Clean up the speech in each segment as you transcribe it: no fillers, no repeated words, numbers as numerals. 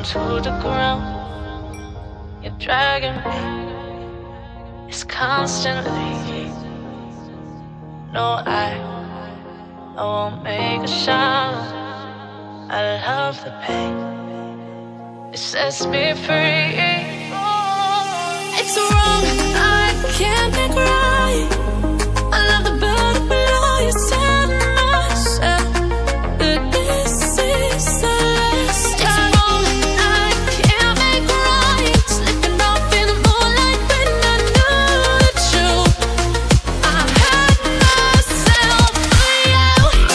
to the ground. You're dragging me, it's constantly. No, I won't make a sound. I love the pain, it sets me free. It's wrong, I can't make right. I love the bird below you said myself, but this is the last time. It's wrong, I can't make right. Slipping off in the moonlight when I knew the truth. I had myself for you.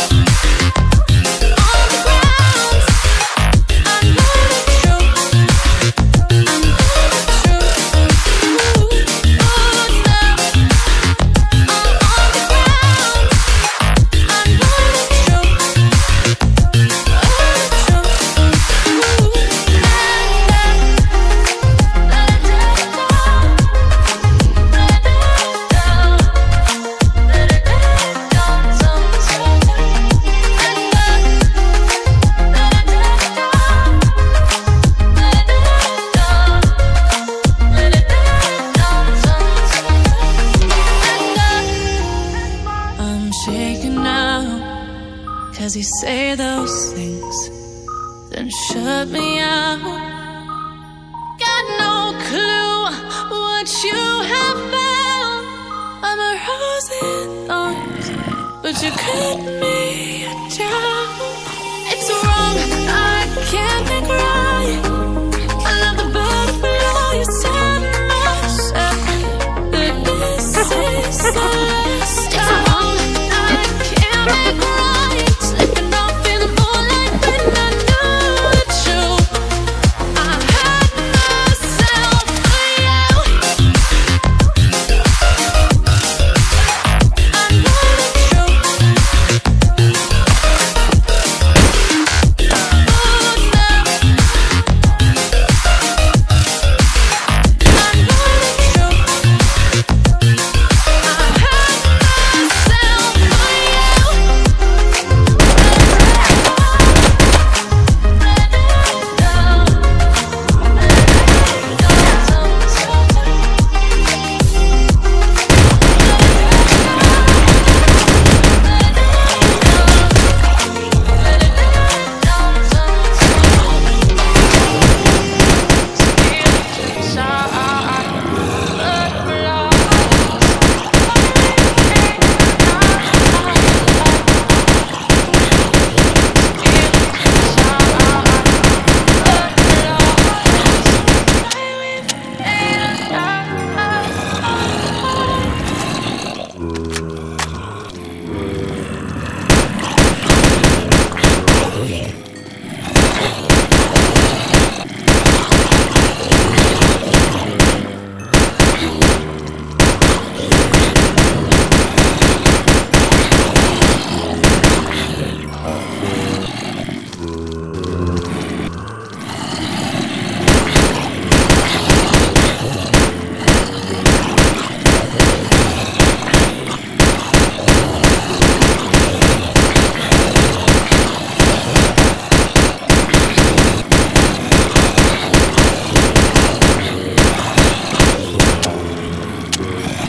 On the ground, I know the truth. I know the truth. Oh, now I'm on the ground. I know the truth. I'm shaking now, 'cause you say those things, then shut me out. Got no clue what you have found. I'm a rose in thorns, but you cut me down.